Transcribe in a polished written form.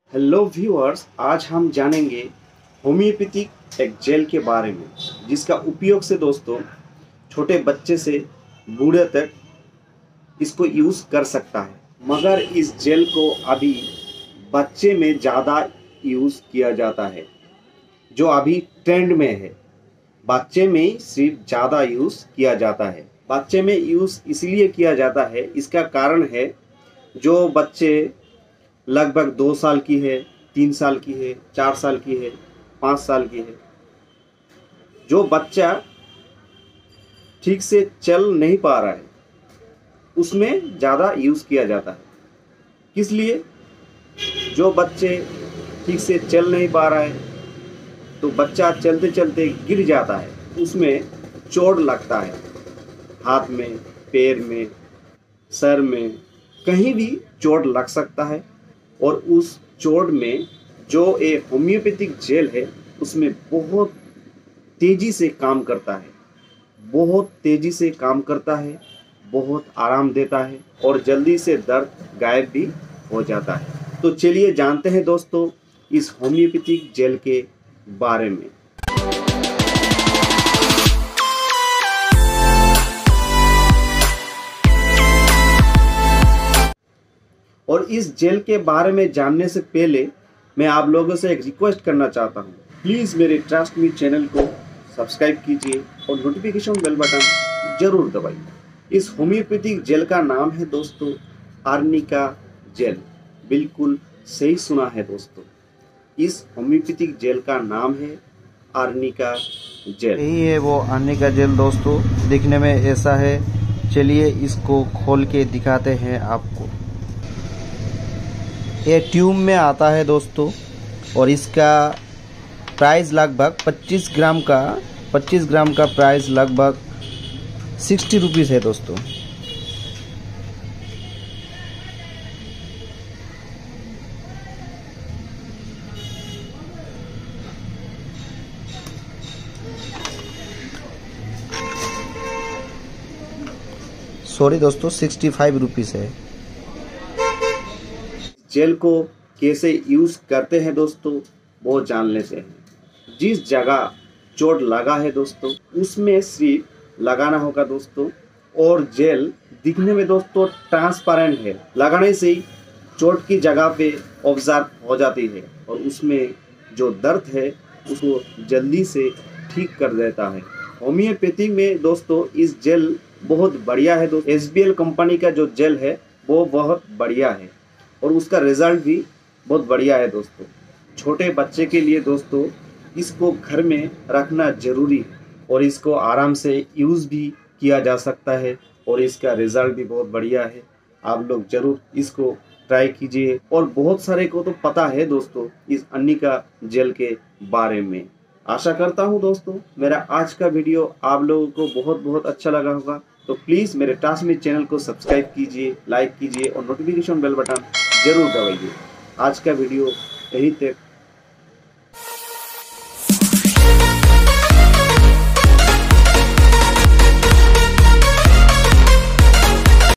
Hello viewers, आज हम जानेंगे होम्योपैथिक एक जेल के बारे में जिसका उपयोग से दोस्तों छोटे बच्चे से बूढ़े तक इसको यूज़ कर सकता है। मगर इस जेल को अभी बच्चे में ज़्यादा यूज़ किया जाता है, जो अभी ट्रेंड में है। बच्चे में सिर्फ ज़्यादा यूज़ किया जाता है। बच्चे में यूज़ इसलिए किया जाता है, इसका कारण है जो बच्चे लगभग 2 साल की है, 3 साल की है, 4 साल की है, 5 साल की है, जो बच्चा ठीक से चल नहीं पा रहा है, उसमें ज़्यादा यूज़ किया जाता है। किस लिए? जो बच्चे ठीक से चल नहीं पा रहा है तो बच्चा चलते चलते गिर जाता है, उसमें चोट लगता है, हाथ में, पैर में, सर में, कहीं भी चोट लग सकता है। और उस चोट में जो एक होम्योपैथिक जेल है उसमें बहुत तेज़ी से काम करता है, बहुत तेज़ी से काम करता है, बहुत आराम देता है और जल्दी से दर्द गायब भी हो जाता है। तो चलिए जानते हैं दोस्तों इस होम्योपैथिक जेल के बारे में। और इस जेल के बारे में जानने से पहले मैं आप लोगों से एक रिक्वेस्ट करना चाहता हूँ। प्लीज़ मेरे ट्रस्ट मी चैनल को सब्सक्राइब कीजिए और नोटिफिकेशन बेल बटन जरूर दबाइए। इस होम्योपैथिक जेल का नाम है दोस्तों आर्निका जेल। बिल्कुल सही सुना है दोस्तों, इस होम्योपैथिक जेल का नाम है आर्निका जेल। यही है वो आर्निका जेल दोस्तों, दिखने में ऐसा है। चलिए इसको खोल के दिखाते हैं आपको। ये ट्यूब में आता है दोस्तों और इसका प्राइस लगभग 25 ग्राम का प्राइस लगभग 60 रुपीज़ है दोस्तों। सॉरी दोस्तों, 65 रुपीज़ है। जेल को कैसे यूज़ करते हैं दोस्तों वो जान लेते हैं। जिस जगह चोट लगा है दोस्तों उसमें सिर्फ लगाना होगा दोस्तों। और जेल दिखने में दोस्तों ट्रांसपेरेंट है, लगाने से ही चोट की जगह पे ऑब्जर्व हो जाती है और उसमें जो दर्द है उसको जल्दी से ठीक कर देता है। होम्योपैथी में दोस्तों इस जेल बहुत बढ़िया है दोस्तों। SBL कंपनी का जो जेल है वो बहुत बढ़िया है और उसका रिजल्ट भी बहुत बढ़िया है दोस्तों। छोटे बच्चे के लिए दोस्तों इसको घर में रखना ज़रूरी है और इसको आराम से यूज़ भी किया जा सकता है और इसका रिजल्ट भी बहुत बढ़िया है। आप लोग ज़रूर इसको ट्राई कीजिए। और बहुत सारे को तो पता है दोस्तों इस आर्निका जेल के बारे में। आशा करता हूँ दोस्तों मेरा आज का वीडियो आप लोगों को बहुत बहुत अच्छा लगा होगा। तो प्लीज़ मेरे ट्रस्ट मी चैनल को सब्सक्राइब कीजिए, लाइक कीजिए और नोटिफिकेशन बेल बटन जरूर दबाइए। आज का वीडियो यहीं तक